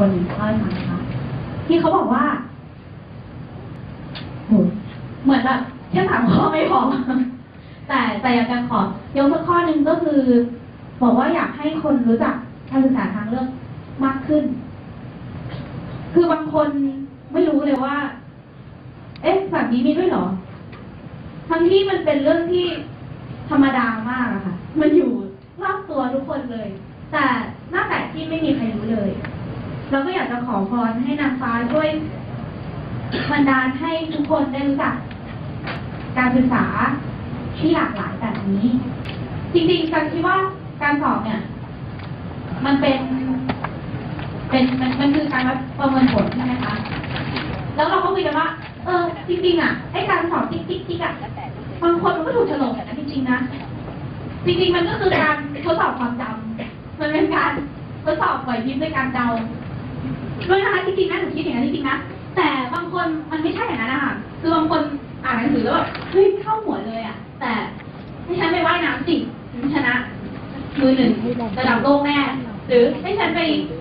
คนเล่าให้ฟังนะคะที่เขาบอกว่าเหมือนแบบแค่3 ข้อไม่พอแต่อยากจะขอยกสักข้อหนึ่งก็คือ บอกว่าอยากให้คนรู้จักการศึกษาทางเลือกมากขึ้น คือบางคนไม่รู้เลยว่า แบบนี้มีด้วยเหรอ ทั้งที่มันเป็นเรื่องที่ธรรมดามากอะค่ะ มันอยู่รอบตัวทุกคนเลย แต่น่าแปลกที่ไม่มีใครรู้เลย เราก็อยากจะขอพรให้นางฟ้าช่วยบันดาลให้ทุกคนได้รู้จักการศึกษาที่หลากหลายแบบนี้ จริงๆฉันคิดว่าการสอบเนี่ย มันคือการประเมินผลใช่ไหมคะ แล้วเราก็คุยกันว่า จริงๆไอ้การสอบติ๊กๆบางคนมันก็ถูกโฉลกนะจริงๆนะ จริงๆมันก็คือการทดสอบความจำมันเป็นการทดสอบไหวพริบในการเดาด้วยนะคะจริงๆนะหนูคิดอย่างนั้นจริงๆนะ แต่บางคนมันไม่ใช่อย่างนั้นนะคะคือบางคนอ่านหนังสือแล้วแบบเฮ้ยเข้าหัวเลยอ่ะ แต่ให้ฉันไปว่ายน้ำสิฉันชนะมือ 1ระดับโลกแน่หรือให้ฉันไป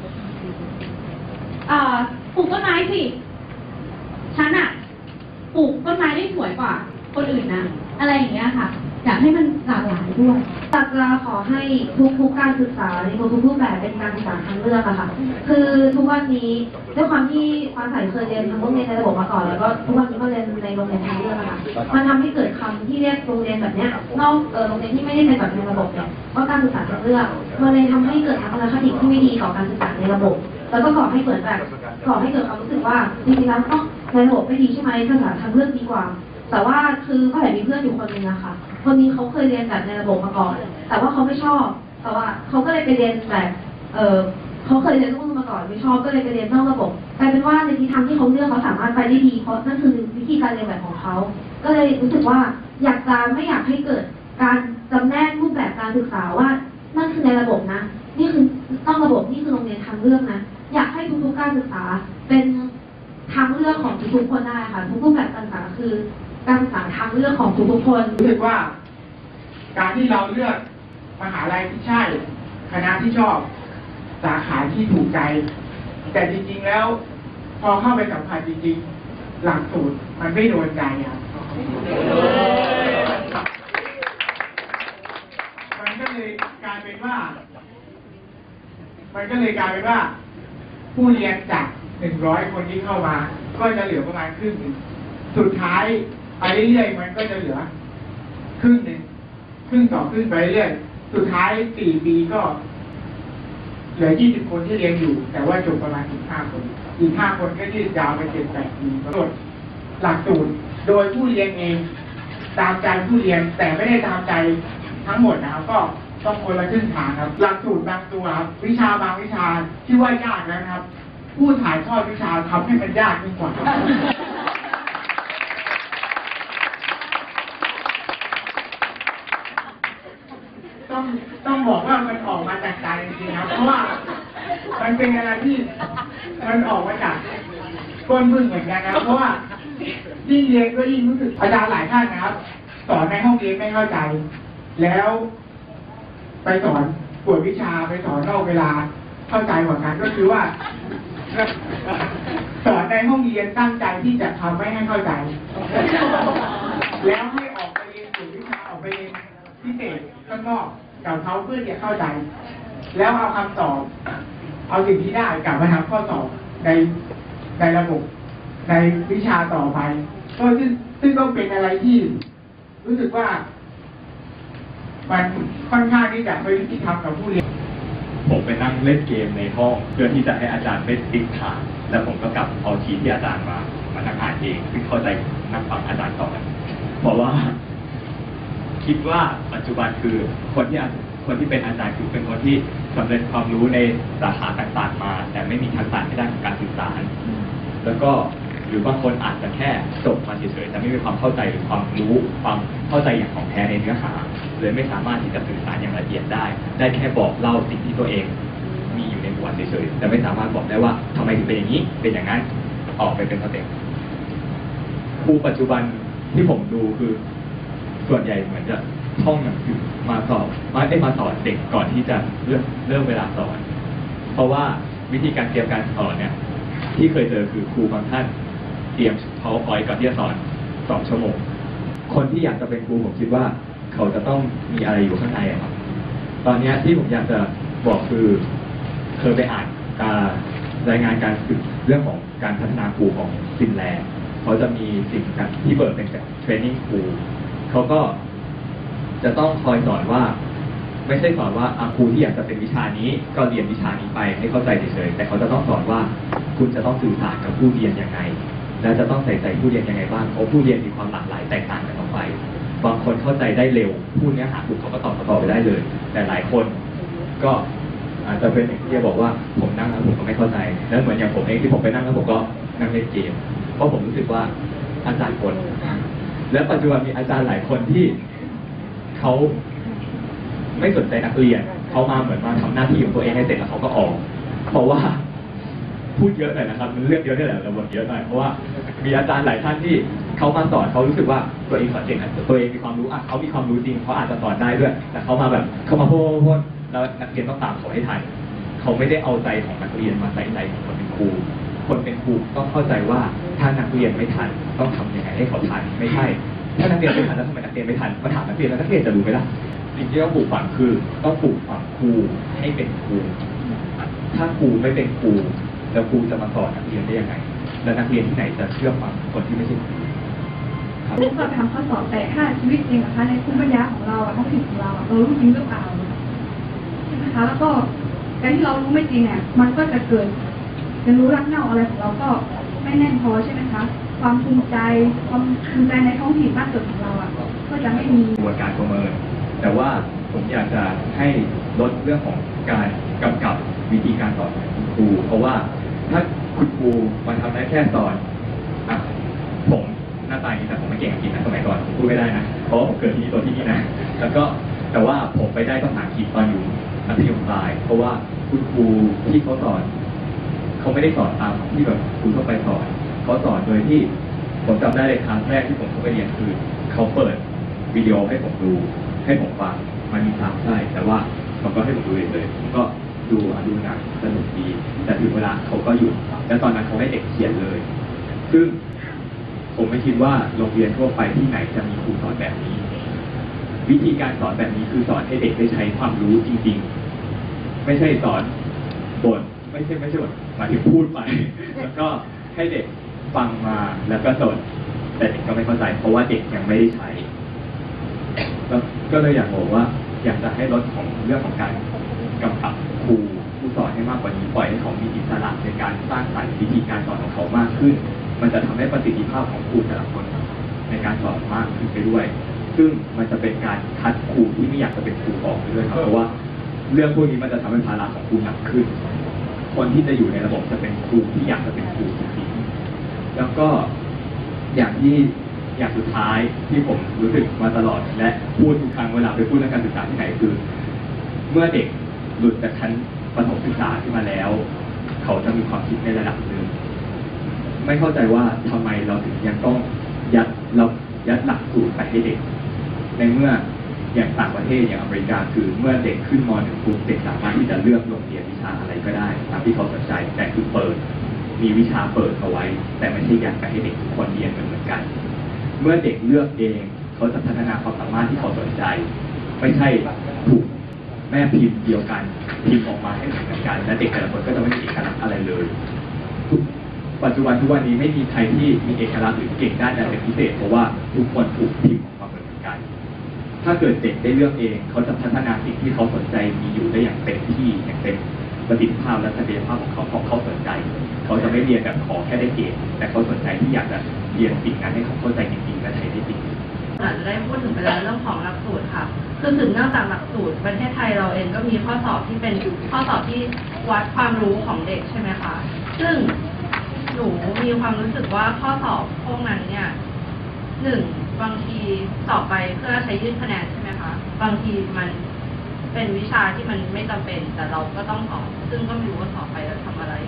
ปลูกต้นไม้สิฉันปลูกต้นไม้ได้สวยกว่าคนอื่นนะอะไรอย่างเงี้ยค่ะอยากให้มันหลากหลายด้วยอยากจะขอให้ทุกการศึกษาในทุกรูปแบบเป็นการศึกษาทางเลือกอะค่ะคือทุกวันนี้ด้วยความที่ฟ้าใสเคยเรียนทั้งโรงเรียนในระบบมาก่อนแล้วก็ทุกวันนี้ก็เรียนในโรงเรียนทางเลือกอะค่ะมันทำให้เกิดคำที่เรียกโรงเรียนแบบเนี้ยนอกโรงเรียนที่ไม่ได้เป็นแบบในระบบเนี่ยว่าการศึกษาทางเลือกมันเลยทำให้เกิดทัศนคติที่ไม่ดีต่อการศึกษาในระบบแล้วก็ก่อให้เกิดความรู้สึกว่าจริงๆแล้วในระบบไม่ดีใช่ไหมศึกษาทางเลือกดีกว่าแต่ว่าคือก็แต่มีเพื่อนอยู่คนนึงนะคะคนนี้เขาเคยเรียนแบบในระบบมาก่อนแต่ว่าเขาไม่ชอบแต่ว่าเขาก็เลยไปเรียนแบบเขาเคยเรียนรุ่นมาก่อนไม่ชอบก็เลยไปเรียนนอกระบบกลายเป็นว่าในทิศทางที่เขาเลือกเขาสามารถไปได้ดีเพราะนั่นคือวิธีการเรียนแบบของเขาก็เลยรู้สึกว่าไม่อยากให้เกิดการจำแนกรูปแบบการศึกษาว่านั่นคือในระบบนะนี่คือนอกระบบนี่คือโรงเรียนทางเลือกนะอยากให้ทุกๆการศึกษาเป็นทางเลือกของทุกๆคนได้ค่ะทุกรูปแบบการศึกษาคือการศึกษาทางเลือกของทุกๆคนรู้สึกว่าการที่เราเลือกมหาลัยที่ใช่คณะที่ชอบสาขาที่ถูกใจแต่จริงๆแล้วพอเข้าไปสัมผัสจริงๆหลักสูตรมันไม่โดนใจมันก็เลยกลายเป็นว่าผู้เรียนจาก100 คนที่เข้ามาก็จะเหลือประมาณครึ่งหนึ่งสุดท้ายไปเรื่อยๆมันก็จะเหลือครึ่งหนึ่งครึ่งต่อครึ่งไปเรื่อยสุดท้าย4 ปีก็เหลือ20 คนที่เรียนอยู่แต่ว่าจบประมาณ15 คนอีก5 คนก็ยืดยาวไป7-8 ปีกำหนดหลักสูตรโดยผู้เรียนเองตามใจผู้เรียนแต่ไม่ได้ตามใจทั้งหมดนะครับก็ต้องคนละครึ่งทางครับหลักสูตรบางตัวครับวิชาบางวิชาที่ว่ายากนะครับผู้ถ่ายทอดวิชาทำให้มันยากยิ่งกว่าต้องบอกว่ามันออกมาจากใจจริงๆครับเพราะว่ามันเป็นอะไรที่มันออกมาจากก้นบึ้งเหมือนกันนะครับเพราะว่ายิ่งเรียนก็ยิ่งรู้สึกอาจารย์หลายท่านนะครับสอนในห้องเรียนไม่เข้าใจแล้วไปสอนกวดวิชาไปสอนนอกเวลาเข้าใจกว่ากันก็คือว่าสอนในห้องเรียนตั้งใจที่จะทำไม่ให้เข้าใจแล้วให้ออกไปเรียนกวดวิชาออกไปเรียนพิเศษข้างนอกกับเขาเพื่อจะเข้าใจแล้วเอาคำตอบเอาสิ่งที่ได้กลับมาทำข้อสอบในระบบในวิชาต่อไปก็ซึ่งต้องเป็นอะไรที่รู้สึกว่ามันค่อนข้างที่จะไม่ยุติธรรมกับผู้เรียนผมไปนั่งเล่นเกมในห้องเพื่อที่จะให้อาจารย์ไม่ติ๊กถามแล้วผมก็กลับเอาทีที่อาจารย์มานั่งอ่านเองซึ่งเข้าใจนั่งฟังอาจารย์สอนเพราะว่าคิดว่าปัจจุบันคือคนที่เป็นอาจารย์คือเป็นคนที่สำเร็จความรู้ในสาขาต่างๆมาแต่ไม่มีทักษะในด้านของการสื่อสารแล้วก็หรือบางคนอาจจะแค่จบมาเฉยๆแต่ไม่มีความเข้าใจหรือความรู้ความเข้าใจอย่างของแท้ในเนื้อหาเลยไม่สามารถที่จะสื่อสารอย่างละเอียดได้แค่บอกเล่าสิ่งที่ตัวเองมีอยู่ในหัวเฉยๆแต่ไม่สามารถบอกได้ว่าทำไมถึงเป็นอย่างนี้เป็นอย่างนั้นออกไปเป็นสเต็ปครูปัจจุบันที่ผมดูคือส่วนใหญ่เหมือนจะท่องหนังสือมาสอนเด็กก่อนที่จะเริ่มเวลาสอนเพราะว่าวิธีการเตรียมการสอนเนี่ยที่เคยเจอคือครูบางท่านเตรียม PowerPoint ก่อนที่จะสอน2 ชั่วโมงคนที่อยากจะเป็นครูผมคิดว่าเขาจะต้องมีอะไรอยู่ข้างในอะครับตอนนี้ที่ผมอยากจะบอกคือเคยไปอ่านรายงานการศึกเรื่องของการพัฒนาครูของฟินแลนด์เขาจะมีสิ่งที่เปิดเป็นเทรนนิ่งครูเขาก็จะต้องคอยสอนว่าไม่ใช่สอนว่าครูที่อยากจะเป็นวิชานี้ก็เรียนวิชานี้ไปให้เข้าใจเฉยๆแต่เขาจะต้องสอนว่าคุณจะต้องสื่อสารกับผู้เรียนยังไงและจะต้องใส่ใจผู้เรียนยังไงบ้างเพราะผู้เรียนมีความหลากหลายแตกต่างกันออกไปบางคนเข้าใจได้เร็วพูดเนื้อหาปุ๊บเขาก็ตอบไปได้เลยแต่หลายคนก็อาจจะเป็นอย่างที่จะบอกว่าผมนั่งแล้วผมก็ไม่เข้าใจแล้วเหมือนอย่างผมเองที่ผมไปนั่งแล้วผมก็นั่งเล่นเกมเพราะผมรู้สึกว่าอาจารย์กดและปัจจุบันมีอาจารย์หลายคนที่เขาไม่สนใจนักเรียนเขามาเหมือนมาทำหน้าที่ของตัวเองให้เสร็จแล้วเขาก็ออกเพราะว่าพูดเยอะหน่อยนะครับมันเรื่องเยอะได้แหละเราบทเยอะหน่อยเพราะว่ามีอาจารย์หลายท่านที่เขามาสอนเขารู้สึกว่าตัวเองสอนเก่งตัวเองมีความรู้เขามีความรู้จริงเขาอาจจะสอนได้ด้วยแต่เขามาแบบเขามาพูดแล้วนักเรียนต้องตามเขาให้ทันเขาไม่ได้เอาใจของนักเรียนมาใส่ใจของคนเป็นครูคนเป็นครูต้องเข้าใจว่าถ้านักเรียนไม่ทันต้องทำยังไงให้เขาทันไม่ใช่ถ้านักเรียนไม่ทันแล้วทำไมนักเรียนไม่ทันมาถามนักเรียนแล้วนักเรียนจะรู้ไหมล่ะสิ่งที่ต้องปลูกฝังคือต้องปลูกฝังครูให้เป็นครูถ้าครูไม่เป็นครูแล้วครูจะมาสอนนักเรียนได้ยังไงแล้วนักเรียนที่ไหนจะเชื่อฟังคนที่ไม่ใช่ครูครับลูกก็ทำข้อสอบแต่ถ้าชีวิตจริงนะคะในภูมิปัญญาของเราท้องถิ่นของเราเรารู้จริงหรือเปล่าใช่ไหมคะแล้วก็การที่เรารู้ไม่จริงเนี่ยมันก็จะเกิดเรียนรู้รักเน่าอะไรของเราก็ไม่แน่นพอใช่ไหมคะความภูมิใจในท้องถิ่นบ้านเกิดของเราก็จะไม่มีกระบวนการประเมินแต่ว่าผมอยากจะให้ลดเรื่องของการกำกับวิธีการสอนของครูเพราะว่าถ้าคุณครูมาทำได้แค่สอนผมหน้าตาอย่างนี้แต่ผมไม่เก่งอังกฤษนะสมัยก่อนผมพูดไม่ได้นะเพราะว่าผมเกิดที่นี่ตัวที่นี่นะแล้วก็แต่ว่าผมไปได้ภาษาอังกฤษตอนอยู่มัธยมปลายเพราะว่าคุณครูที่เขาสอนเขาไม่ได้สอนตามที่แบบครูทั่วไปสอนเขาสอนโดยที่ผมจำได้เลยครั้งแรกที่ผมเข้าไปเรียนคือเขาเปิดวิดีโอให้ผมดูให้ผมฟังมันมีซ้ำใช่แต่ว่าเขาก็ให้ผมดูเลยผมก็ดูหนังสนุกดีแต่ถึงเวลาเขาก็หยุดแล้วตอนนั้นเขาให้เด็กเขียนเลยซึ่งผมไม่คิดว่าโรงเรียนทั่วไปที่ไหนจะมีครูสอนแบบนี้วิธีการสอนแบบนี้คือสอนให้เด็กได้ใช้ความรู้จริงๆไม่ใช่สอนบทไม่ใช่บทหมายถึงพูดไปแล้วก็ให้เด็กฟังมาแล้วก็จดแต่เด็กก็ไม่เข้าใจเพราะว่าเด็กยังไม่ได้ใช้แล้วก็เลยอยากบอกว่าอยากจะให้ลดของเรื่องของการกำกับครูผู้สอนให้มากกว่านี้ปล่อยให้เขามีอิสระในการสร้างสรรค์วิธีการสอนของเขามากขึ้นมันจะทำให้ประสิทธิภาพของครูแต่ละคนในการสอนมากขึ้นไปด้วยซึ่งมันจะเป็นการคัดครูที่ไม่อยากจะเป็นครูออกไปด้วยครับเพราะว่าเรื่องพวกนี้มันจะทำให้ภาระของครูหนักขึ้นคนที่จะอยู่ในระบบจะเป็นครูที่อยากจะเป็นครูจริงๆแล้วก็อย่างสุดท้ายที่ผมรู้สึกมาตลอดและพูดทุกครั้งเวลาไปพูดเรื่องการศึกษาที่ไหนคือเมื่อเด็กหลุดจากชั้นประถมศึกษาขึ้นมาแล้วเขาจะมีความคิดในระดับหนึ่งไม่เข้าใจว่าทำไมเราถึงยังต้องยัดหลักสูตรไปให้เด็กในเมื่ออย่างต่างประเทศอย่างอเมริกาคือเมื่อเด็กขึ้นม .1 ปุ๊บเด็กสามารถที่จะเลือกโรงเรียนวิชาอะไรก็ได้ตามที่เขาสนใจแต่คือเปิดมีวิชาเปิดเอาไว้แต่ไม่ใช่ยัดไปให้เด็กทุกคนเรียนเหมือนกันเมื่อเด็กเลือกเองเขาจะพัฒนาความสามารถที่เขาสนใจไม่ใช่ถูกแม่พิมพ์เดียวกันพิมพ์ออกมาให้เหมือนกันและเด็กแต่ละคนก็จะไม่มีเอกลักษณ์อะไรเลยปัจจุบันทุกวันนี้ไม่มีใครที่มีเอกลักษณ์หรือเก่งด้านใดเป็นพิเศษเพราะว่าทุกคนถูกพิมพ์ออกมาเหมือนกันถ้าเกิดเด็กได้เลือกเองเขาจะพัฒนาสิ่งที่เขาสนใจมีอยู่ได้อย่างเต็มที่อย่างเต็มประสิทธิภาพและศักยภาพของเขาเพราะเขาสนใจเขาจะไม่เรียนแบบขอแค่ได้เกรดแต่เขาสนใจที่อยากจะเรียนสิ่งนั้นให้เขาเข้าใจจริงๆและใช้ได้จริงได้พูดถึงไปแล้วเรื่องของหลักสูตรค่ะคือถึงนอกจากหลักสูตรประเทศไทยเราเองก็มีข้อสอบที่เป็นข้อสอบที่วัดความรู้ของเด็กใช่ไหมคะซึ่งหนูมีความรู้สึกว่าข้อสอบพวกนั้นเนี่ยบางทีสอบไปเพื่อใช้ยื่นคะแนนใช่ไหมคะบางทีมันเป็นวิชาที่มันไม่จำเป็นแต่เราก็ต้องสอบซึ่งก็ไม่รู้ว่าสอบไปแล้วทำอะไร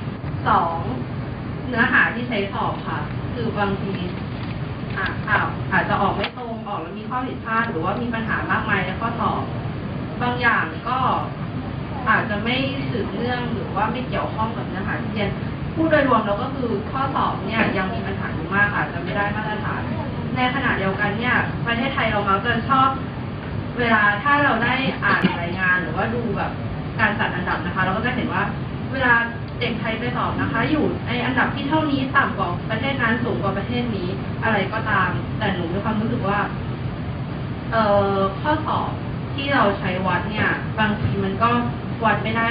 2เนื้อหาที่ใช้สอบค่ะคือบางทีอาจจะออกไม่ตรงออกแล้วมีข้อผิดพลาดหรือว่ามีปัญหามากมายในข้อสอบบางอย่างก็อาจจะไม่สืบเนื่องหรือว่าไม่เกี่ยวข้องกับเนื้อหาที่เรียนพูดโดยรวมแล้วก็คือข้อสอบเนี่ยยังมีปัญหาอยู่มากค่ะจะไม่ได้มาตรฐานในขณะเดียวกันเนี่ยประเทศไทยเรามักจะชอบเวลาถ้าเราได้อ่านรายงานหรือว่าดูแบบการจัดอันดับนะคะเราก็จะเห็นว่าเวลาเด็กไทยไปสอบนะคะอยู่ในอันดับที่เท่านี้ต่ำกว่าประเทศนั้นสูงกว่าประเทศนี้อะไรก็ตามแต่หนูมีความรู้สึกว่าข้อสอบที่เราใช้วัดเนี่ยบางทีมันก็วัดไม่ได้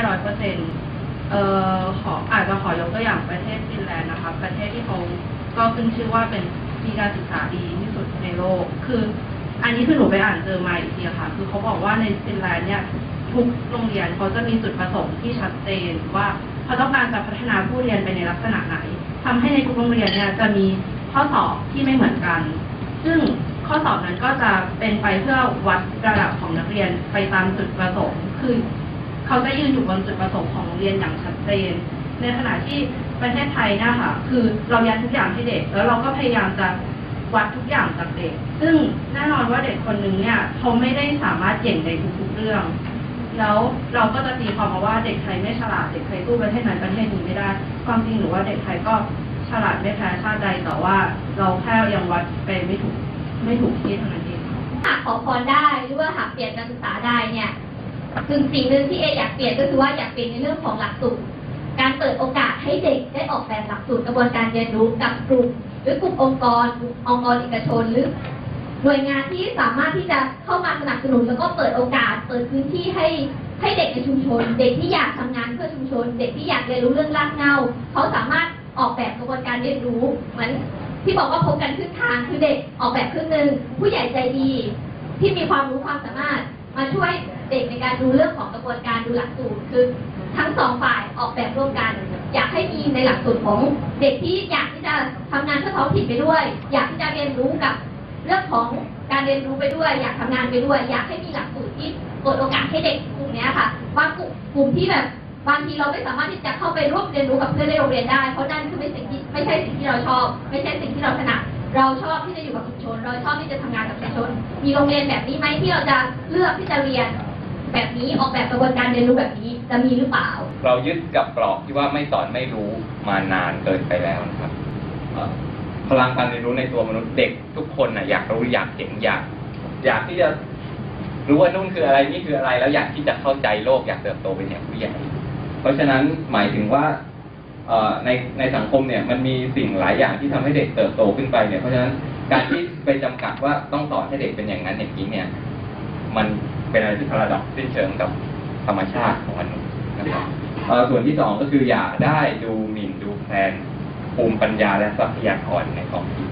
100%อาจจะขอยกตัวอย่างประเทศฟินแลนด์นะคะประเทศที่เขาก็ขึ้นชื่อว่าเป็นมีการศึกษาดีที่สุดในโลกคืออันนี้คือหนูไปอ่านเจอมาอีกทีค่ะคือเขาบอกว่าในฟินแลนด์เนี่ยทุกโรงเรียนเขาจะมีจุดประสงค์ที่ชัดเจนว่าเขาต้องการจะพัฒนาผู้เรียนไปในลักษณะไหนทำให้ในทุกโรงเรียนเนี่ยจะมีข้อสอบที่ไม่เหมือนกันซึ่งข้อสอบนั้นก็จะเป็นไปเพื่อวัดระดับของนักเรียนไปตามจุดประสงค์คือเขาจะยืนอยู่บนจุดประสงค์ของโรงเรียนอย่างชัดเจนในขณะที่ประเทศไทยเนี่ยค่ะคือเรายัดทุกอย่างให้เด็กแล้วเราก็พยายามจะวัดทุกอย่างจากเด็กซึ่งแน่นอนว่าเด็กคนนึงเนี่ยเขาไม่ได้สามารถเก่งในทุกๆเรื่องแล้วเราก็จะตีความมาว่าเด็กไทยไม่ฉลาดเด็กไทยสู้ประเทศนั้นประเทศนี้ไม่ได้ความจริงหรือว่าเด็กไทยก็ฉลาดไม่แพ้ชาติใดแต่ว่าเราแค่ยังวัดไปไม่ถูกที่เท่านั้นเองหากขอพรได้หรือว่าหากเปลี่ยนการศึกษาได้เนี่ยสิ่งหนึ่งที่อยากเปลี่ยนก็คือว่าอยากเปลี่ยนในเรื่องของหลักสูตรการเปิดโอกาสให้เด็กได้ออกแบบหลักสูตรกระบวนการเรียนรู้กับกลุ่มหรือกลุ่มองค์กรเอกชนหรือหน่วยงานที่สามารถที่จะเข้ามาสนับสนุนแล้วก็เปิดโอกาสเปิดพื้นที่ให้เด็กในชุมชนเด็กที่อยากทำงานเพื่อชุมชนเด็กที่อยากเรียนรู้เรื่องรากเหง้าเขาสามารถออกแบบกระบวนการเรียนรู้เหมือนที่บอกว่าพบกันครึ่งทางคือเด็กออกแบบครึ่งหนึ่งผู้ใหญ่ใจดีที่มีความรู้ความสามารถมาช่วยเด็กในการดูเรื่องของกระบวนการดูหลักสูตรคือทั้งสองฝ่ายออกแบบร่วมกันอยากให้มีในหลักสูตรของเด็กที่อยากที่จะทำงานเพื่อท้องถิ่นไปด้วยอยากที่จะเรียนรู้กับเรื่องของการเรียนรู้ไปด้วยอยากทำงานไปด้วยอยากให้มีหลักสูตรที่เปิดโอกาสให้เด็กกลุ่มนี้ค่ะบางกลุ่มที่แบบบางทีเราไม่สามารถที่จะเข้าไปร่วมเรียนรู้กับเพื่อนในโรงเรียนได้เพราะนั่นคือไม่ใช่สิ่งที่เราชอบไม่ใช่สิ่งที่เราถนัดเราชอบที่จะอยู่กับชุมชนเราชอบที่จะทำงานกับชุมชนมีโรงเรียนแบบนี้ไหมที่เราจะเลือกที่จะเรียนแบบนี้ออกแบบกระบวนการเรียนรู้แบบนี้จะมีหรือเปล่าเรายึดกับกรอบที่ว่าไม่สอนไม่รู้มานานเกินไปแล้วนะครับพลังการเรียนรู้ในตัวมนุษย์เด็กทุกคนอยากรู้อยากเห็นอยากที่จะรู้ว่านู่นคืออะไรนี่คืออะไรแล้วอยากที่จะเข้าใจโลกอยากเติบโตเป็นอย่างผู้ใหญ่เพราะฉะนั้นหมายถึงว่าในสังคมเนี่ยมันมีสิ่งหลายอย่างที่ทำให้เด็กเติบโตขึ้นไปเนี่ยเพราะฉะนั้นการที่ไปจำกัดว่าต้องสอนให้เด็กเป็นอย่างนั้นอย่างนี้เนี่ยมันเป็นอะไรที่พาราดอกซ์สิ้นเชิงกับธรรมชาติของมนุษย์นะครับส่วนที่สองก็คืออย่าได้ดูหมิ่นดูแคลนภูมิปัญญาและทรัพยากรในท้องถิ่น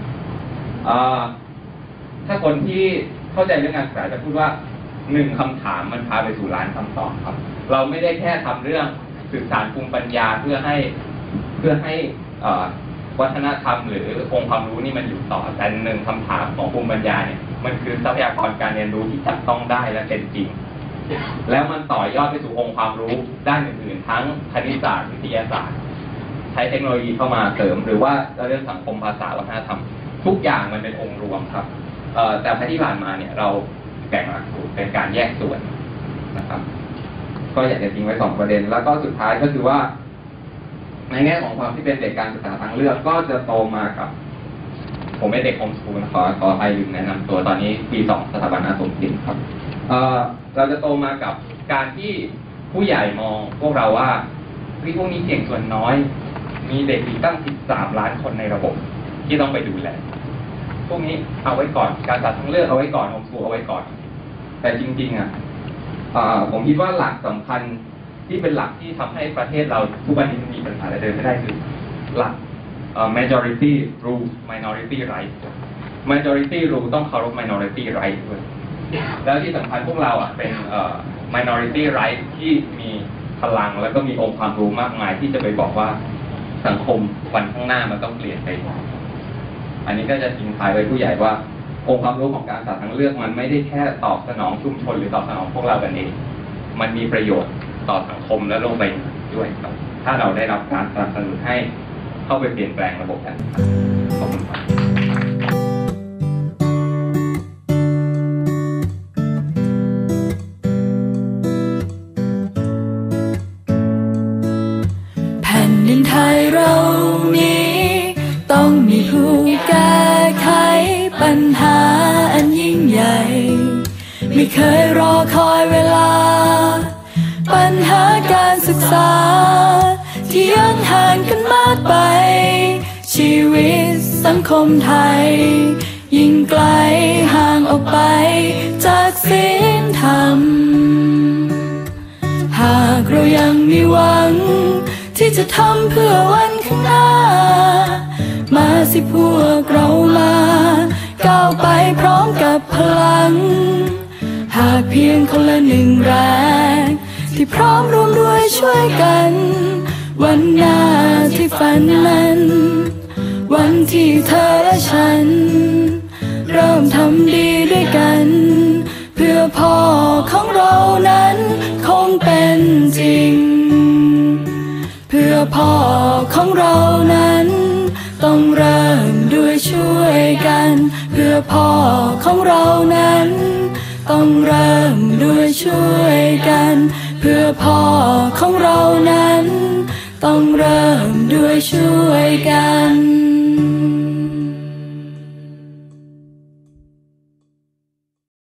ถ้าคนที่เข้าใจเรื่องการศึกษาจะพูดว่า1 คำถามมันพาไปสู่ล้านคำตอบครับเราไม่ได้แค่ทำเรื่องสื่อสารภูมิปัญญาเพื่อให้วัฒนธรรมหรือองค์ความรู้นี่มันอยู่ต่อแต่1 คำถามของภูมิปัญญาเนี่ยมันคือทรัพยากรการเรียนรู้ที่จับต้องได้และเป็นจริงแล้วมันต่อยอดไปสู่องค์ความรู้ด้านอื่นๆทั้งคณิตศาสตร์วิทยาศาสตร์ใช้เทคโนโลยีเข้ามาเสริมหรือว่าเรื่องสังคมภาษาวัฒนธรรมทุกอย่างมันเป็นองค์รวมครับแต่ที่ผ่านมาเนี่ยเราแบ่งหลักสูตรเป็นการแยกส่วนนะครับก็อยากจะทิ้งไว้2 ประเด็นแล้วก็สุดท้ายก็คือว่าในแง่ของความที่เป็นเด็กการศึกษาทางเลือกก็จะโตมากับผมเป็นเด็กโฮมสคูลขอไปลืมแนะนำตัวตอนนี้ปี 2สถาบันอาสมศิลป์ครับเราจะโตมากับการที่ผู้ใหญ่มองพวกเราว่าพวกนี้เก่งส่วนน้อยมีเด็กอีกตั้ง13 ล้านคนในระบบที่ต้องไปดูแลพวกนี้เอาไว้ก่อนการศึกษาทางเลือกเอาไว้ก่อนโฮมสคูลเอาไว้ก่อนแต่จริงๆผมคิดว่าหลักสำคัญที่เป็นหลักที่ทำให้ประเทศเราทุกวันนี้มีปัญหาอะไรเดินไม่ได้คือหลักmajority rule minority right majority rule ต้องเคารพ minority right ด้วยแล้วที่สำคัญพวกเราเป็นminority right ที่มีพลังแล้วก็มีองค์ความรู้มากมายที่จะไปบอกว่าสังคมวันข้างหน้ามันต้องเปลี่ยนไปอันนี้ก็จะทิ้งท้ายไว้ผู้ใหญ่ว่าองค์ความรู้ของการศึกษาทางเลือกมันไม่ได้แค่ตอบสนองชุมชนหรือตอบสนองพวกเรากันเองมันมีประโยชน์ต่อสังคมและโลกใบนี้ด้วยครับถ้าเราได้รับการสนับสนุนให้เข้าไปเปลี่ยนแปลงระบบการศึกษาขอบคุณครับไม่เคยรอคอยเวลาปัญหาการศึกษาที่ยังห่างกันมากไปชีวิตสังคมไทยยิ่งไกลห่างออกไปจากศีลธรรมหากเรายังมีหวังที่จะทำเพื่อวันข้างหน้ามาสิพวกเรามาก้าวไปพร้อมกับพลังหากเพียงคนละหนึ่งแรงที่พร้อมร่วมด้วยช่วยกันวันหน้าที่ฝันนั้นวันที่เธอและฉันเริ่มทำดีด้วยกันเพื่อพ่อของเรานั้นคงเป็นจริงเพื่อพ่อของเรานั้นต้องเริ่มด้วยช่วยกันเพื่อพ่อของเรานั้นต้องเริ่มด้วยช่วยกันเพื่อพ่อของเรานั้นต้องเริ่มด้วยช่